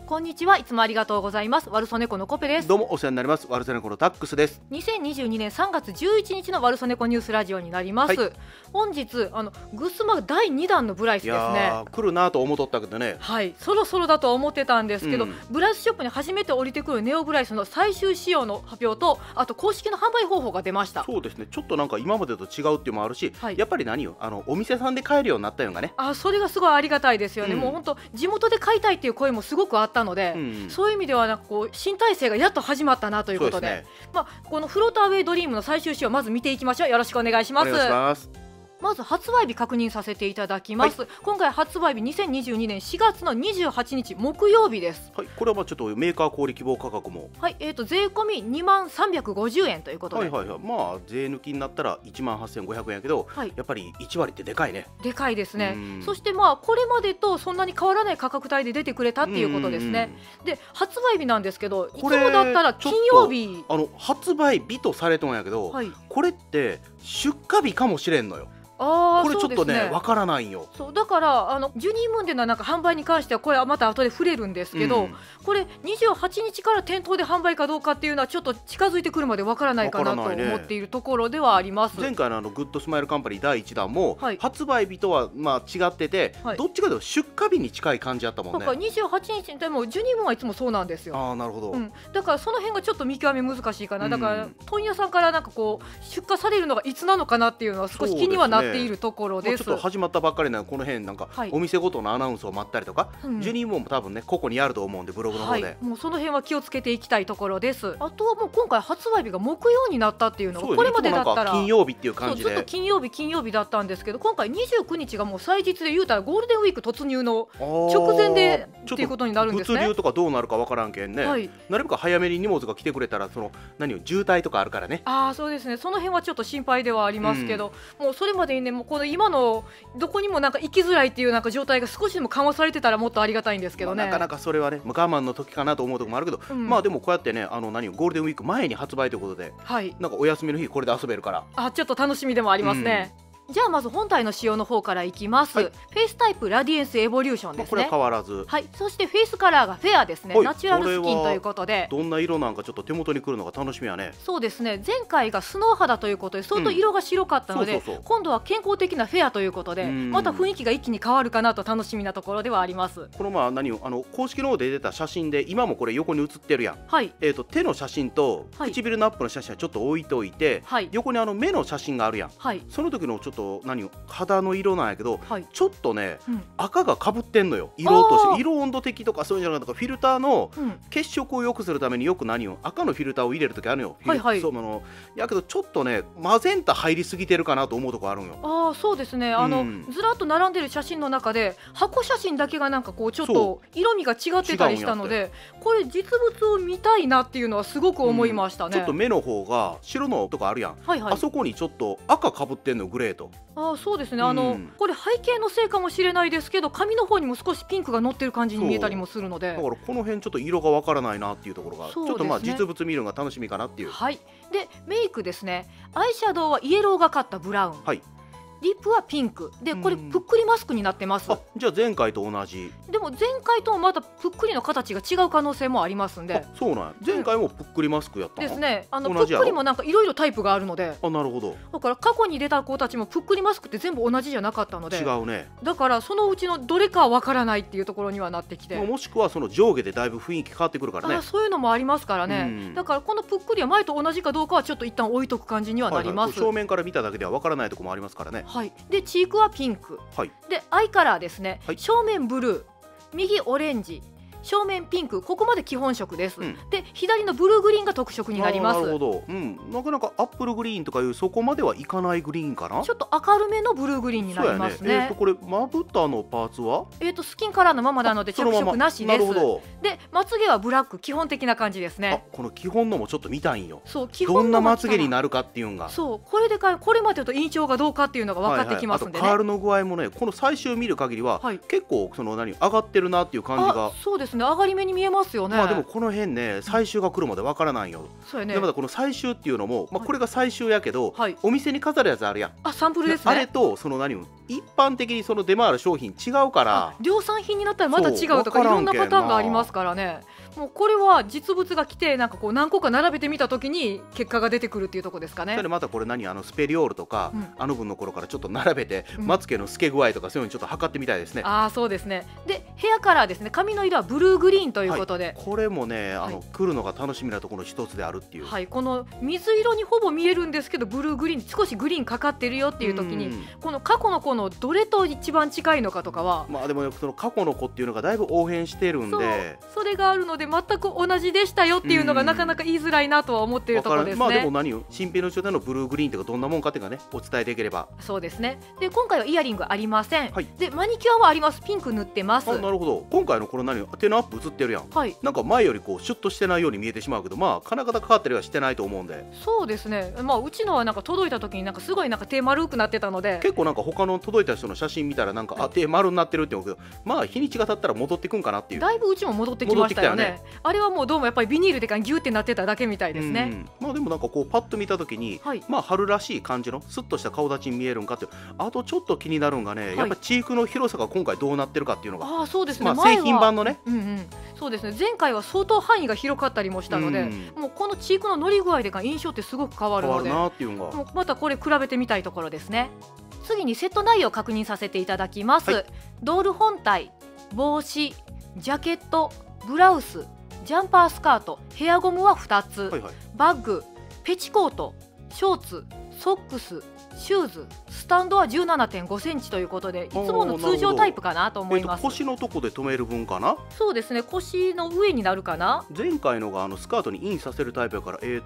こんにちは。いつもありがとうございます。ワルソネコのコペです。 どうもお世話になります。ワルソネコのタックスです。 2022年3月11日のワルソネコニュースラジオになります。本日グスマ第2弾のブライスですね。 いや来るなと思っとったけどね。 はい、そろそろだとは思ってたんですけど、ブライスショップに初めて降りてくるネオブライスの最終仕様の発表と、あと公式の販売方法が出ました。 そうですね。ちょっとなんか今までと違うっていうのもあるし、やっぱり何よ、お店さんで買えるようになったようなね。 それがすごいありがたいですよね。もう本当地元で買いたいっていう声もすごくあったので、そういう意味ではなんかこう新体制がやっと始まったなということで、このフローターウェイドリームの最終仕様まず見ていきましょう。よろしくお願いします。 お願いします。 まず発売日確認させていただきます。今回発売日2022年4月の28日木曜日です。 はい、これはちょっとメーカー小売希望価格も税込み2350円ということで、 まあ税抜きになったら18500円やけど、やっぱり1割ってでかいね。 でかいですね。そしてこれまでとそんなに変わらない価格帯で出てくれたっていうことですね。で発売日なんですけど、いつもだったら金曜日、 発売日とされとんやけど、これって出荷日かもしれんのよ。これちょっとねわからないよ。 そうだからジュニームーンでのなんか販売に関してはこれはまた後で触れるんですけど、これ28日から店頭で販売かどうかっていうのはちょっと近づいてくるまでわからないかなと思っているところではあります。 前回のグッドスマイルカンパニー第1弾も、発売日とは違ってて、どっちかというと出荷日に近い感じだったもんね。 だから28日でもジュニームーンはいつもそうなんですよ。 なるほど。 だからその辺がちょっと見極め難しいかな。だから問屋さんからなんかこう出荷されるのがいつなのかなっていうのは少し気にはなっているところです。 ちょっと始まったばっかりなので、この辺なんかお店ごとのアナウンスを待ったりとか、ジュニーモンも多分ねここにあると思うんで、ブログの方で、 もうその辺は気をつけていきたいところです。あとはもう今回発売日が木曜になったっていうのが、これまでだったら金曜日っていう感じでずっと金曜日だったんですけど、今回29日がもう祭日で言うたらゴールデンウィーク突入の直前でっていうことになるんですね。 物流とかどうなるかわからんけんね、なるべく早めに荷物が来てくれたら、その何を渋滞とかあるからね。 そうですね。その辺はちょっと心配ではありますけど、もうそれまでにね、もうこの今のどこにもなんか行きづらいっていうなんか状態が少しでも緩和されてたらもっとありがたいんですけどね。 なかなかそれはね我慢の時かなと思うところもあるけど、でもこうやってねゴールデンウィーク前に発売ということで、なんかお休みの日これで遊べるから、 ちょっと楽しみでもありますね。じゃあまず本体の仕様の方からいきます。フェイスタイプラディエンスエボリューションですね。 これは変わらず。 そしてフェイスカラーがフェアですね。ナチュラルスキンということで、 どんな色なんかちょっと手元に来るのが楽しみやね。 そうですね。前回がスノー肌ということで相当色が白かったので、今度は健康的なフェアということで、また雰囲気が一気に変わるかなと楽しみなところではあります。 この公式の方で出た写真で、今もこれ横に写ってるやん。手の写真と唇のアップの写真はちょっと置いといて、横に目の写真があるやん。その時のちょっと肌の色なんやけど、ちょっとね、赤がかぶってんのよ。色として色温度的とかそういうんじゃなくて、フィルターの血色を良くするためによく赤のフィルターを入れる時あるよ。やけどちょっとねマゼンタ入りすぎてるかなと思うとこあるんよ。 そうですね。ずらっと並んでる写真の中で箱写真だけがなんかこうちょっと色味が違ってたりしたので、これ実物を見たいなっていうのはすごく思いましたね。 ちょっと目の方が白のとかあるやん。あそこにちょっと赤かぶってんの、グレーと。 そうですね。これ背景のせいかもしれないですけど、髪の方にも少しピンクが乗ってる感じに見えたりもするので、 だからこの辺ちょっと色がわからないなっていうところが、ちょっと実物見るのが楽しみかなっていう。 でメイクですね。アイシャドウはイエローがかったブラウン、リップはピンクで、これぷっくりマスクになってます。 じゃあ前回と同じ。 でも前回ともまたぷっくりの形が違う可能性もありますんで。 そうなんや。前回もぷっくりマスクやったのですね。ぷっくりもなんかいろいろタイプがあるので。 なるほど。 だから過去に出た子たちもぷっくりマスクって全部同じじゃなかったので。 違うね。 だからそのうちのどれかはわからないっていうところにはなってきて、 もしくはその上下でだいぶ雰囲気変わってくるからね。 そういうのもありますからね。だからこのぷっくりは前と同じかどうかはちょっと一旦置いとく感じにはなります。 正面から見ただけではわからないところもありますからね。 でチークはピンク、でアイカラーですね。正面ブルー、右オレンジ、正面ピンク、ここまで基本色です。で左のブルーグリーンが特色になります。 なるほど。なかなかアップルグリーンとかいうそこまではいかないグリーンかな。 ちょっと明るめのブルーグリーンになりますね。 これまぶたのパーツはスキンカラーのままなので着色なしです。でまつげはブラック、基本的な感じですね。 この基本のもちょっと見たいんよ。 どんなまつげになるかっていうのが、 これでこれまでと印象がどうかっていうのが分かってきますんでね。 カールの具合もね、この最終見る限りは結構上がってるなっていう感じが。 そうですね、上がり目に見えますよね。 まあでもこの辺ね、最終が来るまでわからないよ。 そうやね。 でまたこの最終っていうのも、まあこれが最終やけど、お店に飾るやつあるやん。 あ、サンプルですね。 あれとその一般的にその出回る商品違うから、 量産品になったらまた違うとかいろんなパターンがありますからね。もうこれは実物が来てなんかこう何個か並べてみたときに結果が出てくるっていうところですかね。 それまたこれスペリオールとか、あの分の頃からちょっと並べて、まつ毛の透け具合とかそういうのちょっと測ってみたいですね。 ああ、そうですね。でヘアカラーですね。髪の色はブルーグリーンということで、 これもね来るのが楽しみなところの一つであるっていう。 はい、この水色にほぼ見えるんですけどブルーグリーン少しグリーンかかってるよっていう時に、この過去の子のどれと一番近いのかとかは、 まあでもその過去の子っていうのがだいぶ応変してるんで、 それがあるので全く同じでしたよっていうのがなかなか言いづらいなとは思っているところですね。 まあでも新品の状態のブルーグリーンとかどんなもんかっていうかね、お伝えできれば。 そうですね。で今回はイヤリングありません。でマニキュアはあります。ピンク塗ってます。 なるほど。今回のこの手のアップ映ってるやん。なんか前よりこうシュッとしてないように見えてしまうけど、まあ金型かかったりはしてないと思うんで。 そうですね。まあうちのはなんか届いた時になんかすごいなんか手丸くなってたので、 結構なんか他の届いた人の写真見たらなんか手丸になってるって思うけど、まあ日にちが経ったら戻ってくんかなっていう。 だいぶうちも戻ってきましたよね。あれはもうどうもやっぱりビニールでギュってなってただけみたいですね。 まあでもなんかこうパッと見た時に、まあ春らしい感じのスッとした顔立ちに見えるんかって。あとちょっと気になるんがね、やっぱチークの広さが今回どうなってるかっていうのが。 ああ、そうですね。 まあ製品版のね。 そうですね。前回は相当範囲が広かったりもしたので、もうこのチークの乗り具合で印象ってすごく変わるので、もうまたこれ比べてみたいところですね。次にセット内容を確認させていただきます。ドール本体、帽子、ジャケット、ブラウス、ジャンパースカート、ヘアゴムは2つ、バッグ、ペチコート、ショーツ、ソックス、シューズ、スタンドは 17.5 センチということで、いつもの通常タイプかなと思います。 腰のとこで留める分かな。 そうですね。腰の上になるかな。 前回のがスカートにインさせるタイプやから、あれが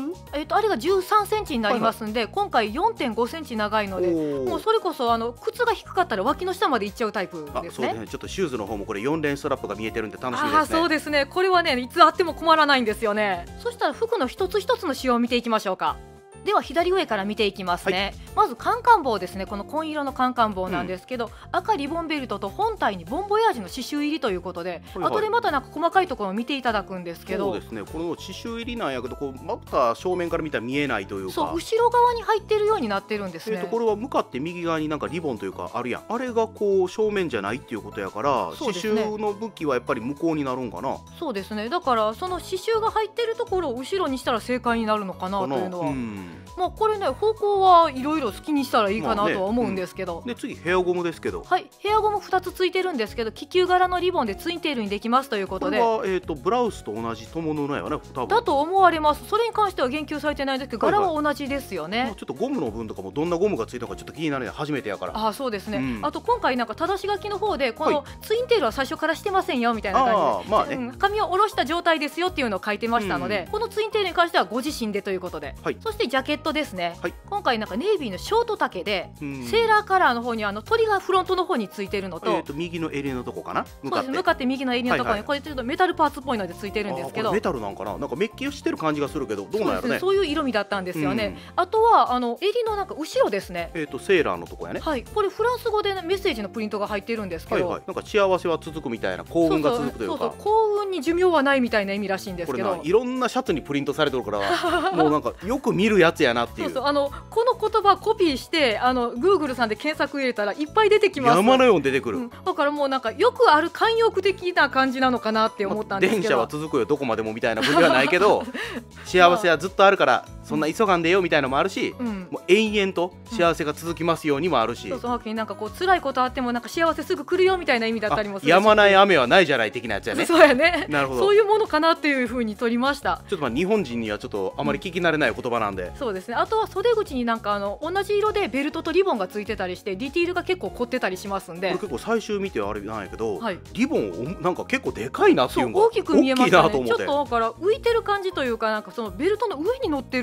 13センチになりますんで、今回 4.5 センチ長いので、もうそれこそ靴が低かったら脇の下までいっちゃうタイプですね。 そうですね。ちょっとシューズの方もこれ4連ストラップが見えてるんで楽しみですね。 そうですね。これはね、いつあっても困らないんですよね。そしたら服の一つ一つの仕様を見ていきましょうか。では左上から見ていきますね。まずカンカン帽ですね。この紺色のカンカン帽なんですけど、赤リボンベルトと本体にボンボヤージュの刺繍入りということで、後でまたなんか細かいところを見ていただくんですけど、 そうですね。この刺繍入りなんやけど、こうまた正面から見たら見えないというか、 そう後ろ側に入ってるようになってるんですね。 これは向かって右側になんかリボンというかあるやん。あれがこう正面じゃないっていうことやから、刺繍の武器はやっぱり向こうになるんかな。 そうですね。だからその刺繍が入ってるところを後ろにしたら正解になるのかなというのは、まあこれね、方向はいろいろ好きにしたらいいかなとは思うんですけど、 で次ヘアゴムですけど、 ヘアゴム2つついてるんですけど、気球柄のリボンでツインテールにできますということで、 これはブラウスと同じ友布やね、多分だと思われます。それに関しては言及されてないんですけど、柄は同じですよね。 ちょっとゴムの分とかもどんなゴムがついたのかちょっと気になるね。初めてやから。 そうですね。あと今回なんか正し書きの方でこのツインテールは最初からしてませんよみたいな感じで、髪を下ろした状態ですよっていうのを書いてましたので、このツインテールに関してはご自身でということで、そしてジャケットですね。今回なんかネイビーのショート丈で、セーラーカラーの方に鳥がフロントの方についてるのと、 右の襟のとこかな。 向かって右の襟のところにこれちょっとメタルパーツっぽいのでついてるんですけど、 メタルなんかな。なんかメッキをしてる感じがするけど、どうなんやろね。 そういう色味だったんですよね。あとは襟のなんか後ろですね。 セーラーのとこやね。 これフランス語でメッセージのプリントが入ってるんですけど、 なんか幸せは続くみたいな、幸運が続くというか、 幸運に寿命はないみたいな意味らしいんですけど、 いろんなシャツにプリントされてるからもうなんかよく見るやつやなっていう。 この言葉コピーしてGoogle さんで検索入れたらいっぱい出てきます。 山のように出てくる。 だからもうなんかよくある慣用句的な感じなのかなって思ったんですけど、 電車は続くよどこまでもみたいな文字はないけど幸せはずっとあるからそんな急がんでよみたいなのもあるし、もう延々と幸せが続きますようにもあるし、 なんかこう辛いことあってもなんか幸せすぐ来るよみたいな意味だったりもするし、 やまない雨はないじゃない的なやつやね。 そうやね。なるほど。そういうものかなっていう風に取りました。 ちょっと日本人にはちょっとあまり聞き慣れない言葉なんで、 そうですね。あとは袖口になんか同じ色でベルトとリボンがついてたりしてディティールが結構凝ってたりしますんで、 これ結構最終見てあれなんやけど、リボンなんか結構でかいなっていうのが大きく見えますね。 ちょっとだから浮いてる感じというか、なんかそのベルトの上に乗ってるの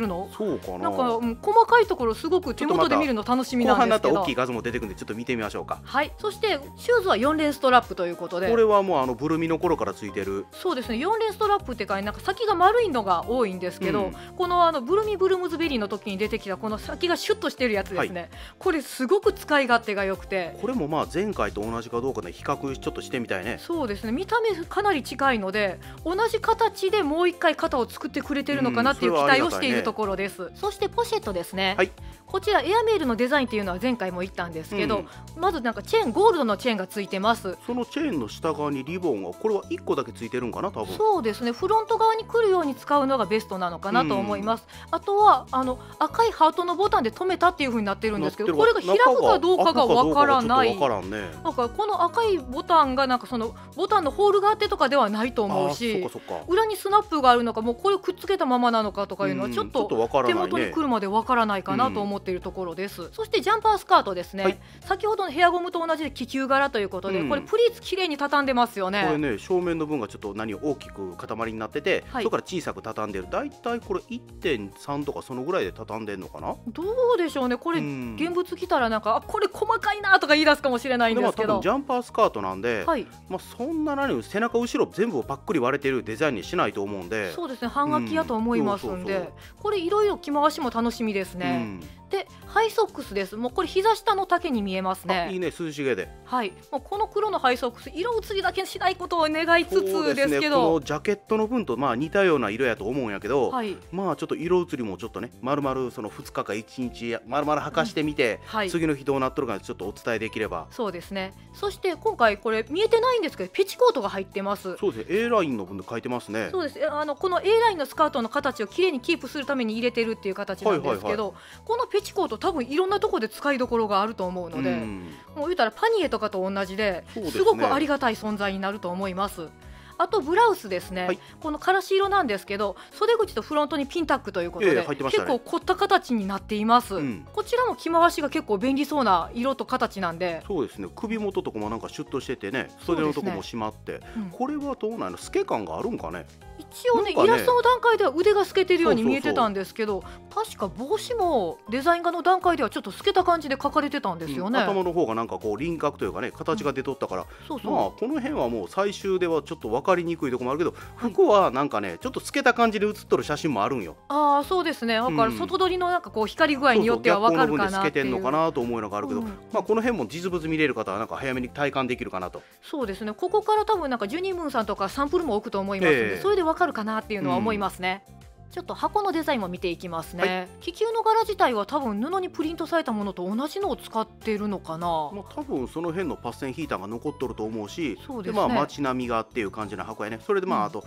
の。 そうかな。 なんか、細かいところすごく手元で見るの楽しみなんですけど、 後半になったら大きい画像も出てくるんでちょっと見てみましょうか。 はい。そしてシューズは4連ストラップということで、 これはもうブルミの頃からついてる。 そうですね。4連ストラップってかなんか先が丸いのが多いんですけど、このブルミブルームズベリーの時に出てきたこの先がシュッとしてるやつですね。これすごく使い勝手が良くて、 これもまあ前回と同じかどうかで比較ちょっとしてみたいね。 そうですね。見た目かなり近いので、同じ形でもう一回型を作ってくれてるのかなっていう期待をしているところです。そしてポシェットですね。こちらエアメールのデザインっていうのは前回も言ったんですけど、まずなんかチェーン、ゴールドのチェーンがついてます。 そのチェーンの下側にリボンはこれは1個だけついてるんかな、多分。 そうですね。フロント側に来るように使うのがベストなのかなと思います。あとは赤いハートのボタンで止めたっていう風になってるんですけど、これが開くかどうかがわからない。なんかこの赤いボタンがなんかそのボタンのホールがあってとかではないと思うし、裏にスナップがあるのか、もうこれをくっつけたままなのかとかいうのはちょっと手元に来るまでわからないかなと思っているところです。そしてジャンパースカートですね。先ほどのヘアゴムと同じで気球柄ということで、これプリーツ綺麗に畳んでますよね。 これね、正面の分がちょっと大きく塊になってて、そこから小さく畳んでる。だいたいこれ 1.3 とかそのぐらいで畳んでるのかな。 どうでしょうね。これ現物来たらなんかこれ細かいなとか言い出すかもしれないんですけど、 多分ジャンパースカートなんで、そんな背中後ろ全部パックリ割れてるデザインにしないと思うんで。 そうですね。半額やと思いますんで、これいろいろ着回しも楽しみですね。でハイソックスです。もうこれ膝下の丈に見えますね。 いいね、涼しげで。 はい。もうこの黒のハイソックス、色移りだけしないことを願いつつですけど、 このジャケットの分と似たような色やと思うんやけど、まあちょっと色移りもちょっとね、丸々その2日か1日丸々履かしてみて、次の日どうなっとるかちょっとお伝えできれば。 そうですね。そして今回これ見えてないんですけど、ペチコートが入ってます。 そうですね。A ラインの分で書いてますね。 そうです。この A ラインのスカートの形をきれいにキープするために入れてるっていう形なんですけど、このペチコート多分いろんなところで使いどころがあると思うので、もう言ったらパニエとかと同じですごくありがたい存在になると思います。あとブラウスですね。このからし色なんですけど、袖口とフロントにピンタックということで、結構凝った形になっています。こちらも着回しが結構便利そうな色と形なんで。 そうですね。首元とかもなんかシュッとしててね、袖のとこも締まって、これはどうなの、透け感があるんかね。 一応ね、イラストの段階では腕が透けてるように見えてたんですけど、確か帽子もデザイン画の段階ではちょっと透けた感じで描かれてたんですよね。 頭の方がなんかこう輪郭というかね、形が出とったから、まあこの辺はもう最終ではちょっと分かりにくいところもあるけど、服はなんかねちょっと透けた感じで写っとる写真もあるんよ。 ああ、そうですね。だから外撮りのなんかこう光具合によっては分かるかなっていう。 透けてんのかなと思うのがあるけど、まあこの辺も実物見れる方はなんか早めに体感できるかなと。 そうですね。ここから多分なんかジュニムーンさんとかサンプルも置くと思いますので、それで分かるかなっていうのは思いますね。ちょっと箱のデザインも見ていきますね。気球の柄自体は多分布にプリントされたものと同じのを使っているのかな。 多分その辺のパッセンヒーターが残っとると思うし、で街並みがっていう感じの箱やね。それであと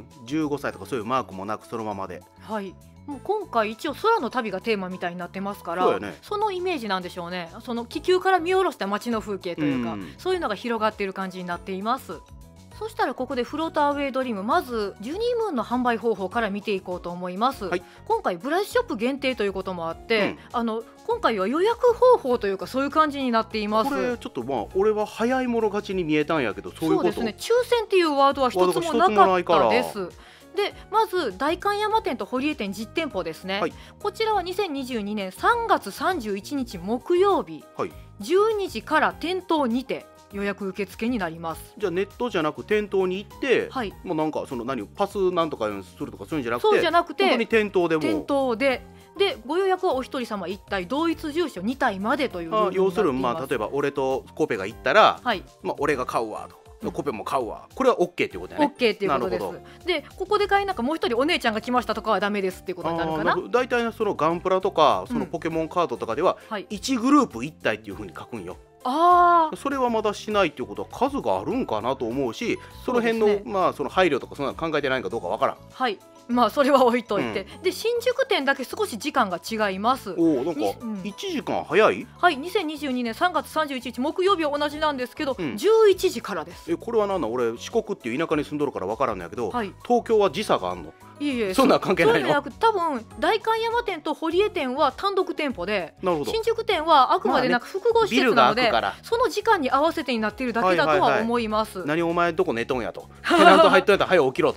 15歳とかそういうマークもなくそのままで。 もう今回一応空の旅がテーマみたいになってますから、そのイメージなんでしょうね。その気球から見下ろした街の風景というか、そういうのが広がっている感じになっています。そしたらここでフローターウェイドリーム、まずジュニームーンの販売方法から見ていこうと思います。今回ブラシショップ限定ということもあって、今回は予約方法というかそういう感じになっています。 これちょっと俺は早い者勝ちに見えたんやけど、そういうこと。 そうですね。抽選っていうワードは一つもなかったです。でまず代官山店と堀江店実店舗ですね。こちらは2022年3月31日木曜日、12時から店頭にて予約受付になります。 じゃあネットじゃなく店頭に行って、もうなんかそのパスなんとかするとかそういうんじゃなくて、 そうじゃなくて本当に店頭でもでご予約はお一人様1体同一住所2体までというルールになっています。 要するに例えば俺とコペが行ったら、俺が買うわと。コペも買うわ。これは OK っていうことだね。 OK っていうことです。でここで買いなんかもう一人お姉ちゃんが来ましたとかはダメですっていうことになるかな。 だいたいそのガンプラとかそのポケモンカードとかでは1グループ1体っていうふうに書くんよ。それはまだしないっていうことは数があるんかなと思うし、その辺のその配慮とかそんなの考えてないかどうかわからん。 それは置いといて、で新宿店だけ少し時間が違います。 なんか1時間早い。 2022年3月31日木曜日は同じなんですけど、11時からです。 これはなんだ、俺四国っていう田舎に住んどるからわからんのやけど、東京は時差があんの。そんな関係ないの。そうじゃなく多分代官山店と堀江店は単独店舗で、新宿店はあくまでなんか複合施設なので、その時間に合わせてになっているだけだとは思います。 何お前どこ寝とんやと、テナント入っとんやったら早起きろと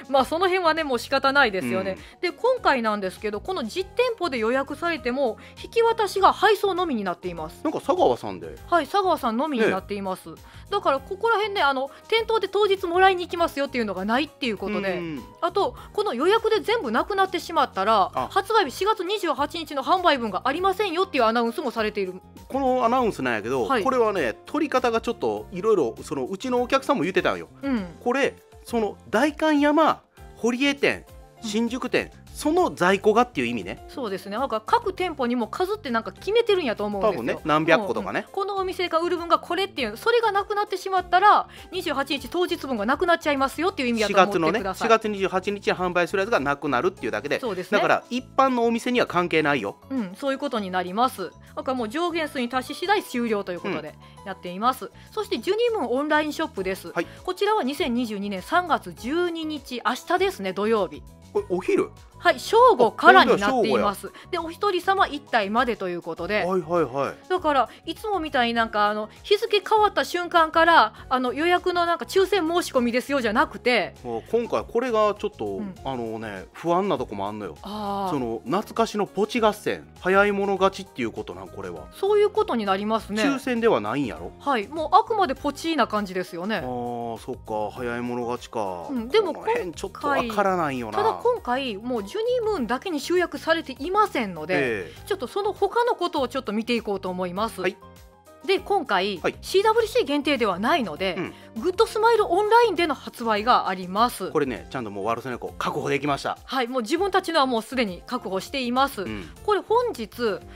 まあその辺はねもう仕方ないですよね。で今回なんですけど、この実店舗で予約されても引き渡しが配送のみになっています。 なんか佐川さんで、 はい、佐川さんのみになっています、だからここら辺ね店頭で当日もらいに行きますよっていうのがないっていうことで、あとこの予約で全部なくなってしまったら発売日4月28日の販売分がありませんよっていうアナウンスもされている。 このアナウンスなんやけど、これはね取り方がちょっといろいろうちのお客さんも言ってたんよ、これその代官山、堀江店、新宿店、その在庫がっていう意味ね。 そうですね。なんか各店舗にも数ってなんか決めてるんやと思うんですよ。 多分ね、何百個とかね、 このお店が売る分がこれっていう、それがなくなってしまったら28日当日分がなくなっちゃいますよっていう意味やと思ってください。 4月28日に販売するやつがなくなるっていうだけで、そうですね、だから一般のお店には関係ないよ。 そういうことになります。だからもう上限数に達し次第終了ということでやっています、そしてジュニムンオンラインショップです、こちらは2022年3月12日明日ですね、土曜日。 これお昼、 はい、正午からになっています。でお一人様1体までということで、だからいつもみたいになんか日付変わった瞬間から予約のなんか抽選申し込みですよじゃなくて、 今回これがちょっと、不安なとこもあんのよ。その懐かしのポチ合戦、早い者勝ちっていうことなん、これはそういうことになりますね。 抽選ではないんやろ。 はい、もうあくまでポチーな感じですよね。 そっか、早い者勝ちか、 でもこの辺ちょっとわからないよな。 ただ今回もうジュニムーンだけに集約されていませんので、ちょっとその他のことをちょっと見ていこうと思います。で今回、CWC 限定ではないので、グッドスマイルオンラインでの発売があります。 これねちゃんともう悪さ猫確保できました。 はい、もう自分たちのはもうすでに確保しています、これ本日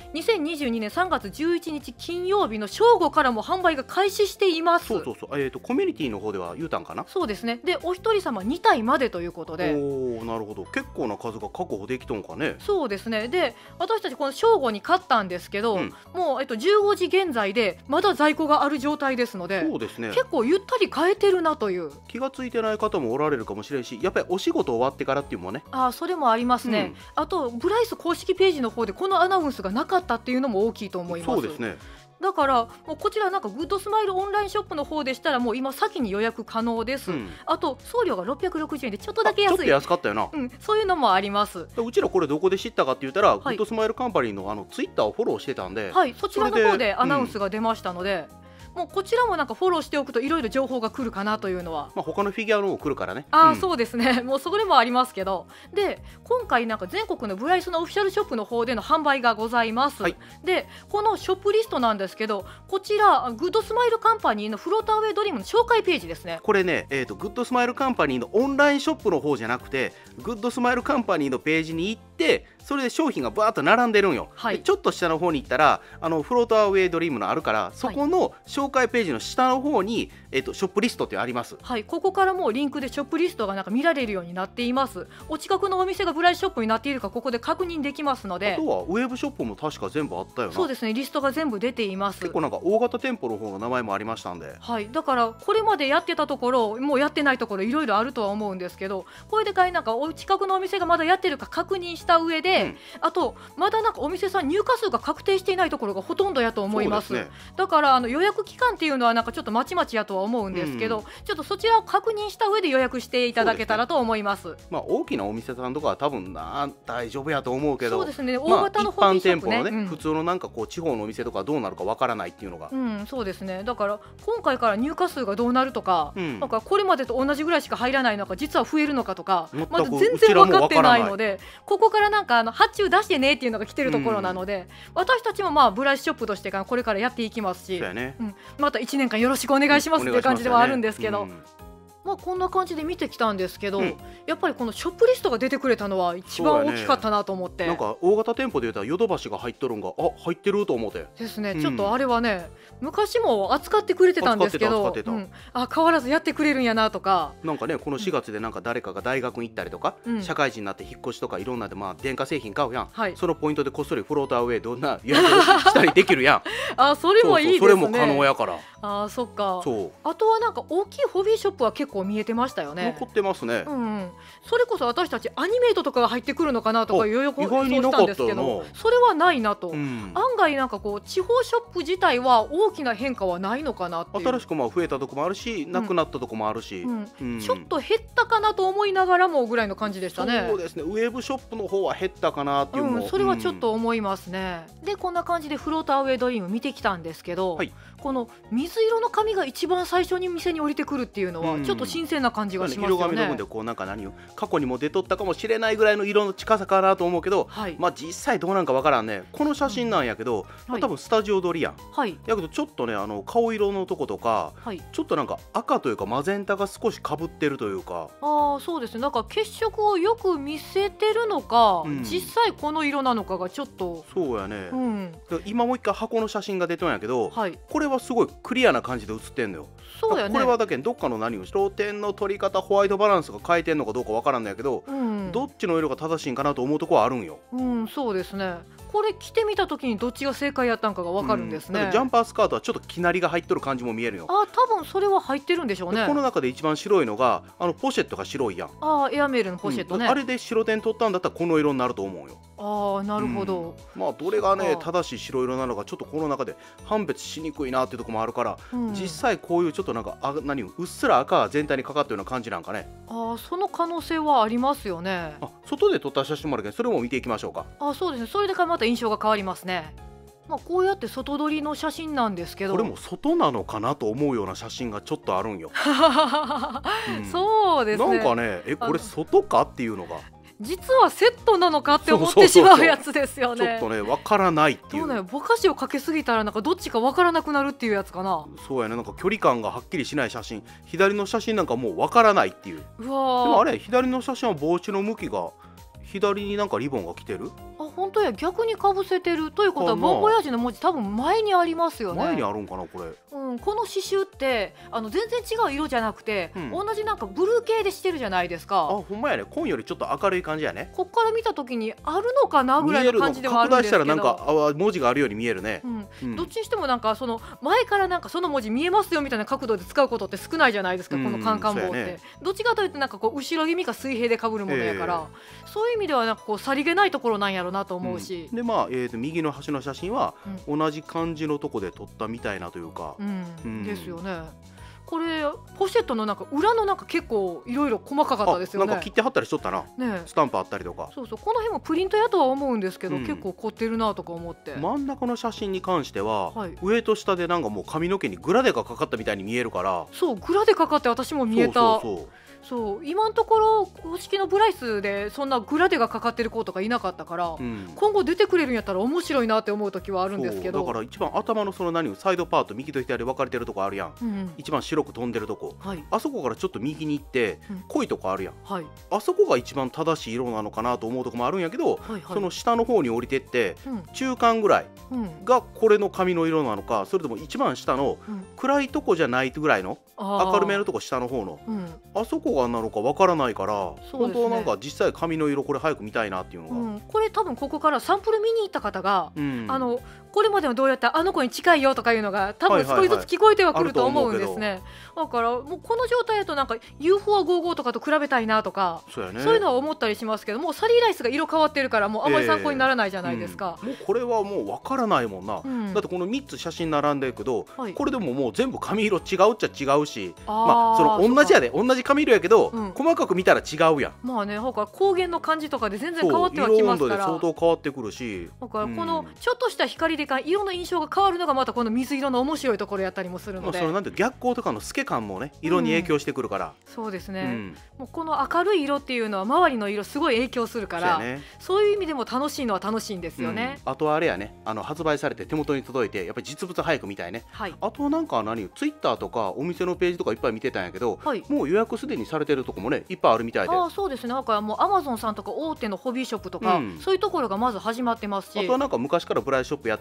2022年3月11日金曜日の正午からも販売が開始しています。 そうコミュニティの方では言うたんかな。 そうですね。でお一人様2体までということで、 なるほど、結構な数が確保できとんかね。 そうですね。で私たちこの正午に買ったんですけど、もう15時現在でまだ在庫がある状態ですので、 そうですね、 結構ゆったり買えてるなという。 気がついてない方もおられるかもしれんし、やっぱりお仕事終わってからっていうのもね。 それもありますね、あとブライス公式ページの方でこのアナウンスがなかったっていうのも大きいと思います。 そうですね。 だからもうこちらなんかグッドスマイルオンラインショップの方でしたらもう今先に予約可能です、あと送料が660円でちょっとだけ安い。 ちょっと安かったよな、 そういうのもあります。 うちらこれどこで知ったかって言ったら、グッドスマイルカンパニーのツイッターをフォローしてたんで、 そちらの方でアナウンスが出ましたので、もうこちらもなんかフォローしておくといろいろ情報が来るかなというのは、 他のフィギュアの方来るからね。 そうですね、もうそれもありますけど、で今回なんか全国のブライスのオフィシャルショップの方での販売がございます、でこのショップリストなんですけど、こちらグッドスマイルカンパニーのフローターウェイドリームの紹介ページですね。 これね、グッドスマイルカンパニーのオンラインショップの方じゃなくて、グッドスマイルカンパニーのページに行って、それで商品がバーッと並んでるんよ、ちょっと下の方に行ったらフローターウェイドリームのあるから、そこの紹介ページの下の方に、ショップリストってあります。 ここからもうリンクでショップリストがなんか見られるようになっています。お近くのお店がブライスショップになっているかここで確認できますので、 あとはウェブショップも確か全部あったよな。 そうですね、リストが全部出ています。 結構なんか大型店舗の方の名前もありましたんで、 だからこれまでやってたところもうやってないところいろいろあるとは思うんですけど、これでなんかお近くのお店がまだやってるか確認した上で、あとまだなんかお店さん入荷数が確定していないところがほとんどやと思います。だから予約期間っていうのはなんかちょっとまちまちやとは思うんですけど、ちょっとそちらを確認した上で予約していただけたらと思います。 大きなお店さんとかは多分大丈夫やと思うけど、 そうですね、大型のホームショップね、 一般店舗のね、普通のなんかこう地方のお店とかどうなるかわからないっていうのが、 そうですね。だから今回から入荷数がどうなるとか、なんかこれまでと同じぐらいしか入らないのか実は増えるのかとかまだ全然分かってないので、ここからなんか発注出してねっていうのが来てるところなので、私たちもブライスショップとしてこれからやっていきますし、また1年間よろしくお願いしますっていう感じではあるんですけど、こんな感じで見てきたんですけど、やっぱりこのショップリストが出てくれたのは一番大きかったなと思って、 なんか大型店舗で言うたらヨドバシが入っとるんが入ってると思ってですね、ちょっとあれはね昔も扱ってくれてたんですけど、変わらずやってくれるんやなとか、 なんかねこの4月でなんか誰かが大学に行ったりとか、社会人になって引っ越しとかいろんなで電化製品買うやん、そのポイントでこっそりフローターウェイどんな予約したりできるやんそれもいいですね。 それも可能やから。 そっか。あとはなんか大きいホビーショップは結結構見えてましたよね。 残ってますね。 それこそ私たちアニメートとかが入ってくるのかなとか予想したんですけど、それはないなと。案外なんかこう地方ショップ自体は大きな変化はないのかなっていう。 新しく増えたとこもあるし、なくなったとこもあるし、 ちょっと減ったかなと思いながらもぐらいの感じでしたね。 そうですね。ウェブショップの方は減ったかなっていうのも、 それはちょっと思いますね。でこんな感じでフローターウェイドリーム見てきたんですけど、この水色の紙が一番最初に店に降りてくるっていうのはちょっと新鮮な感じがしますよね。 色紙の分でこうなんか何を過去にも出とったかもしれないぐらいの色の近さかなと思うけど、実際どうなんかわからんね。この写真なんやけど、多分スタジオ撮りやん。やけどちょっとね顔色のとことか、ちょっとなんか赤というかマゼンタが少しかぶってるというか。 そうですね。なんか血色をよく見せてるのか、実際この色なのかがちょっと。 そうやね。今もう一回箱の写真が出てんやけど、これはすごいクリアな感じで写ってんのよ。 そうやね。 これはだけどっかの焦点の取り方、ホワイトバランスが変えてんのかどうかわからんのやけど、どっちの色が正しいんかなと思うとこはあるんよ。 そうですね。これ着てみた時にどっちが正解やったんかが分かるんですね。 ジャンパースカートはちょっときなりが入っとる感じも見えるよ。 多分それは入ってるんでしょうね。 この中で一番白いのがポシェットが白いやん。 エアメールのポシェットね。 あれで白点取ったんだったらこの色になると思うよ。 なるほど。 どれがね正しい白色なのかちょっとこの中で判別しにくいなっていうところもあるから、実際こういうちょっとなんかうっすら赤が全体にかかったような感じなんかね。 その可能性はありますよね。 外で撮った写真もあるけど、それも見ていきましょうか。 そうですね。それでからまた印象が変わりますね。こうやって外撮りの写真なんですけど、 これも外なのかなと思うような写真がちょっとあるんよ。 そうですね。 なんかねこれ外かっていうのが実はセットなのかって思ってしまうやつですよね。 ちょっとねわからないっていう。 ぼかしをかけすぎたらなんかどっちかわからなくなるっていうやつかな。 そうやね。なんか距離感がはっきりしない写真、左の写真なんかもうわからないっていう。でもあれ左の写真は帽子の向きが左になんかリボンが来てる。 本当や。逆にかぶせてるということはボンボヤージュの文字多分前にありますよね。 前にあるんかなこれ。 この刺繍って全然違う色じゃなくて、同じなんかブルー系でしてるじゃないですか。 ほんまやね。紺よりちょっと明るい感じやね。 こっから見た時にあるのかなぐらいの感じではあるんですけど、 拡大したらなんか文字があるように見えるね。 どっちにしてもなんかその前からなんかその文字見えますよみたいな角度で使うことって少ないじゃないですか、このカンカン棒って。どっちかというとなんかこう後ろ気味か水平で被るものやから、そういう意味ではなんかこうさりげないところなんやろうなと思うし。 で右の端の写真は同じ感じのとこで撮ったみたいなというか。 ですよね。これポシェットのなんか裏のなんか結構いろいろ細かかったですよね。 なんか切って貼ったりしとったな。スタンプあったりとか。 この辺もプリントやとは思うんですけど、結構凝ってるなとか思って。 真ん中の写真に関しては、上と下でなんかもう髪の毛にグラデがかかったみたいに見えるから。 グラデかかって私も見えた。今のところ公式のブライスでそんなグラデがかかってる子とかいなかったから、今後出てくれるんやったら面白いなって思う時はあるんですけど。 だから一番頭のそのサイドパート右と左で分かれてるとこあるやん。一番白く飛んでるとこ、あそこからちょっと右に行って濃いとこあるやん。あそこが一番正しい色なのかなと思うとこもあるんやけど、その下の方に降りてって中間ぐらいがこれの髪の色なのか、それとも一番下の暗いとこじゃないぐらいの明るめのとこ下の方のあそこがなのかわからないから、本当なんか実際髪の色これ早く見たいなっていうのが、 これ多分ここからサンプル見に行った方が、これまでのどうやったあの子に近いよとかいうのが多分少しずつ聞こえてはくると思うんですね。だからもうこの状態だとなんか UFO55 とかと比べたいなとか、そういうのは思ったりしますけど、もうサリーライスが色変わってるからもうあまり参考にならないじゃないですか。 もうこれはもうわからないもんな。だってこの3つ写真並んでるけど、これでももう全部髪色違うっちゃ違うし、その同じやで同じ髪色やけど、細かく見たら違うやん。だから光源の感じとかで全然変わってはきますから、 色温度で相当変わってくるし、 だからこのちょっとした光で色の印象が変わるのがまたこの水色の面白いところやったりもするので、 それなんて逆光とかの透け感もね色に影響してくるから。 そうですね。もうこの明るい色っていうのは周りの色すごい影響するから、そういう意味でも楽しいのは楽しいんですよね。 あとはあれやね、発売されて手元に届いてやっぱり実物早く見たいね。あとなんかツイッターとかお店のページとかいっぱい見てたんやけど、もう予約すでにされてるとこもねいっぱいあるみたいで。 そうですね。だからもうアマゾンさんとか大手のホビーショップとか、そういうところがまず始まってますし、 あとはなんか昔からブライショップやって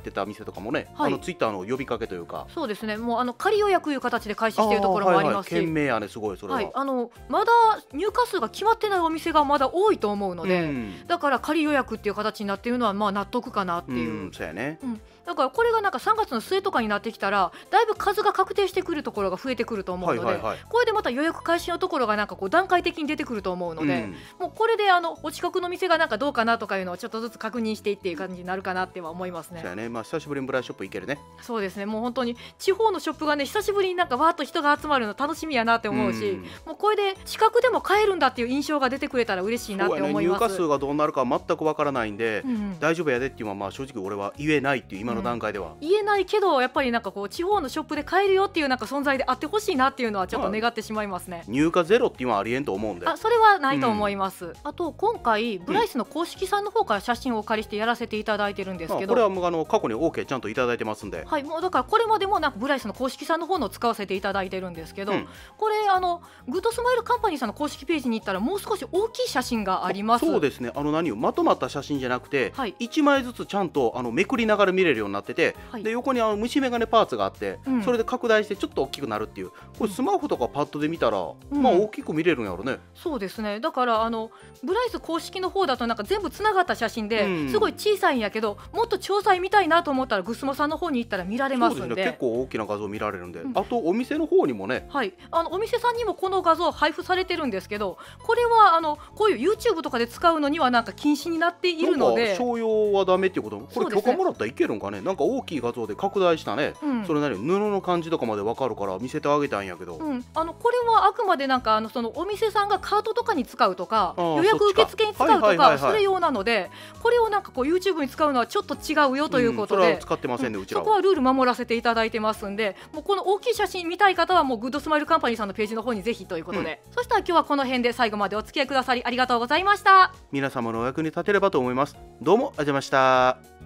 ってた店とかもね、ツイッターの呼びかけというか。 そうですね、もう仮予約いう形で開始しているところもありますし、 懸命やね、すごいそれは。 まだ入荷数が決まってないお店がまだ多いと思うので、だから仮予約っていう形になっているのはまあ納得かなっていう。 そうやね。 だからこれがなんか3月の末とかになってきたらだいぶ数が確定してくるところが増えてくると思うので、これでまた予約開始のところがなんかこう段階的に出てくると思うので、もうこれでお近くの店がなんかどうかなとかいうのをちょっとずつ確認していっていう感じになるかなっては思いますね。 そうやね、まあ久しぶりにブライショップ行けるね。 そうですね、もう本当に地方のショップがね久しぶりになんかわーっと人が集まるの楽しみやなって思うし、もうこれで近くでも買えるんだっていう印象が出てくれたら嬉しいなって思います。 入荷数がどうなるか全くわからないんで、大丈夫やでっていうのはまあ正直俺は言えないっていう今の段階では。 言えないけどやっぱりなんかこう地方のショップで買えるよっていうなんか存在であってほしいなっていうのはちょっと願ってしまいますね。 入荷ゼロっていうのはありえんと思うんで。 それはないと思います。あと今回ブライスの公式さんの方から写真をお借りしてやらせていただいてるんですけど、 これはもう過去に OK ちゃんといただいてますんで、 はい、もうだからこれまでもなんかブライスの公式さんの方のを使わせていただいてるんですけど、これグッドスマイルカンパニーさんの公式ページに行ったらもう少し大きい写真があります。 そうですね、何をまとまった写真じゃなくて、1枚ずつちゃんとめくりながら見れるようになってて、で横に虫眼鏡パーツがあって、それで拡大してちょっと大きくなるっていう、これスマホとかパッドで見たら、まあ大きく見れるんやろね。 そうですね、だからブライス公式の方だとなんか全部つながった写真ですごい小さいんやけど、もっと詳細見たいなと思ったらグスモさんの方に行ったら見られますんで。 そうですね、結構大きな画像見られるんで、あとお店の方にもね、 お店さんにもこの画像配布されてるんですけど、これはこういう YouTube とかで使うのにはなんか禁止になっているので、 商用はダメっていうこと。これ許可もらったらいけるんかね。なんか大きい画像で拡大したね、それなりに布の感じとかまで分かるから見せてあげたんやけど、 これはあくまでなんかそのお店さんがカートとかに使うとか予約受付に使うとかそれ用なので、これをなんかこう YouTube に使うのはちょっと違うよということで、 それは使ってませんね、うちらは。 そこはルール守らせていただいてますんで、もうこの大きい写真見たい方はもうグッドスマイルカンパニーさんのページの方にぜひということで、そしたら今日はこの辺で最後までお付き合いくださりありがとうございました。 皆様のお役に立てればと思います。どうもありがとうございました。